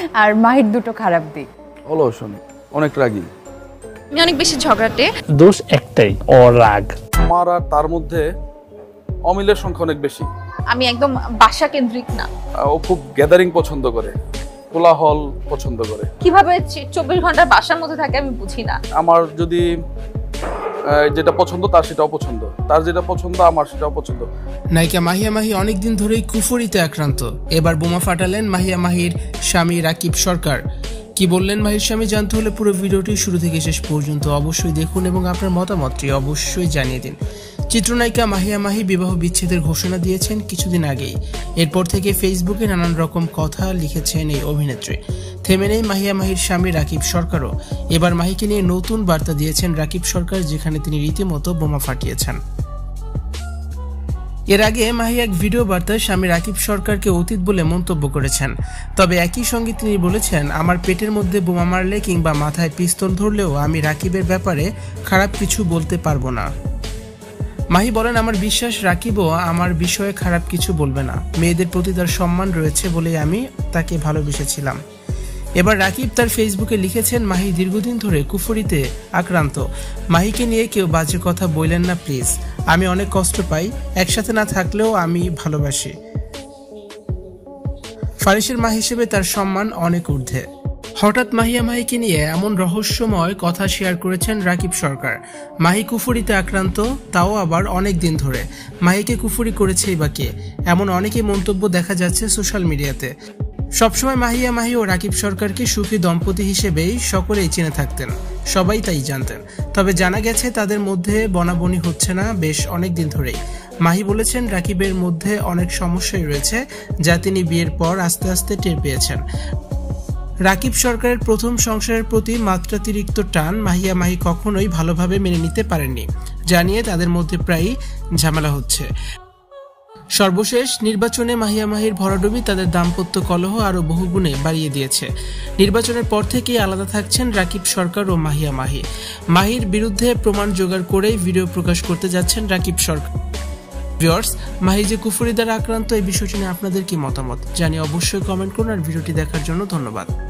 আর মাহির দুটো খারাপ দিক? অলস, অনেক রাগী, অনেক বেশি ঝগড়াটে। দোষ একটাই, রাগ। আমার আর তার মধ্যে অমিলের সংখ্যা অনেক বেশি। আমি একদম বাসা কেন্দ্রিক না। ও খুব গ্যাদারিং পছন্দ করে, কোলাহল পছন্দ করে। কিভাবে 24 ঘন্টা বাসার মধ্যে থাকে আমি বুঝি না। আমার যদি যেটা পছন্দ তার সেটাও পছন্দ, তার যেটা পছন্দ আমার সেটাও পছন্দ। নায়িকা মাহিয়া মাহি অনেকদিন ধরেই কুফরিতে আক্রান্ত। এবার বোমা ফাটালেন মাহিয়া মাহির স্বামী রাকিব সরকার। কি বললেন মাহির স্বামী জানতে হলে পুরো ভিডিওটি শুরু থেকে শেষ পর্যন্ত অবশ্যই দেখুন এবং আপনার মতামতটি অবশ্যই জানিয়ে দিন। চিত্রনায়িকা মাহিয়া মাহি বিবাহ বিচ্ছেদের ঘোষণা দিয়েছেন কিছুদিন আগেই। এরপর থেকে ফেসবুকে নানান রকম কথা লিখেছেন এই অভিনেত্রী। থেমে নেই মাহিয়া মাহির স্বামী রাকিব সরকারও। এবার মাহিকে নিয়ে নতুন বার্তা দিয়েছেন রাকিব সরকার, যেখানে তিনি রীতিমতো বোমা ফাটিয়েছেন। এর আগে মাহি এক ভিডিও বার্তায় স্বামী রাকিব সরকারকে অতীত বলে মন্তব্য করেছেন। তবে একই সঙ্গে তিনি বলেছেন, আমার পেটের মধ্যে বোমা মারলে কিংবা মাথায় পিস্তল ধরলেও আমি রাকিবের ব্যাপারে খারাপ কিছু বলতে পারবো না। মাহি বলেন, আমার বিশ্বাস রাকিবও আমার বিষয়ে খারাপ কিছু বলবে না। মেয়েদের প্রতি তার সম্মান রয়েছে বলেই আমি তাকে ভালোবেসেছিলাম। এবার রাকিব তার ফেসবুকে লিখেছেন, মাহি দীর্ঘদিন ধরে কুফরিতে আক্রান্ত। মাহিকে নিয়ে কেউ বাজে কথা বললেন না প্লিজ। আমি অনেক কষ্ট পাই, একসাথে না থাকলেও আমি ভালোবাসি। ফারিসের মা হিসেবে তার সম্মান অনেক ঊর্ধ্বে। হঠাৎ মাহিয়া মাহিকে নিয়ে এমন রহস্যময় কথা শেয়ার করেছেন রাকিব সরকার। মাহি কুফরিতে আক্রান্ত, তাও আবার অনেক দিন ধরে। মাহিকে কুফরি করেছেই বা কে? এমন অনেকেই মন্তব্য দেখা যাচ্ছে সোশ্যাল মিডিয়াতে। সবসময় মাহিয়া মাহি ও রাকিব সরকারকে সুখী দম্পতি হিসেবেই সকলেই চিনে থাকতেন, সবাই তাই জানতেন। তবে জানা গেছে তাদের মধ্যে বনাবনি হচ্ছে না বেশ অনেক দিন ধরেই। মাহি বলেছেন, রাকিবের মধ্যে অনেক সমস্যাই রয়েছে, যা তিনি বিয়ের পর আস্তে আস্তে টের পেয়েছেন। রাকিব সরকারের প্রথম সংসারের প্রতি মাত্রাতিরিক্ত টান মাহিয়া মাহি কখনোই ভালোভাবে মেনে নিতে পারেননি, জানিয়ে তাদের মধ্যে প্রায়ই ঝামেলা হচ্ছে। সর্বশেষ নির্বাচনে মাহিয়া মাহির ভরাডুবি তাদের দাম্পত্য কলহ আরও বহুগুণে বাড়িয়ে দিয়েছে। নির্বাচনের পর থেকেই আলাদা থাকছেন রাকিব সরকার ও মাহিয়া মাহি। মাহির বিরুদ্ধে প্রমাণ জোগাড় করেই ভিডিও প্রকাশ করতে যাচ্ছেন রাকিব সরকার। ভিউয়ার্স, মাহি যে কুফরি দ্বারা আক্রান্ত, এই বিষয়টি নিয়ে আপনাদের কি মতামত জানিয়ে অবশ্যই কমেন্ট করুন। আর ভিডিওটি দেখার জন্য ধন্যবাদ।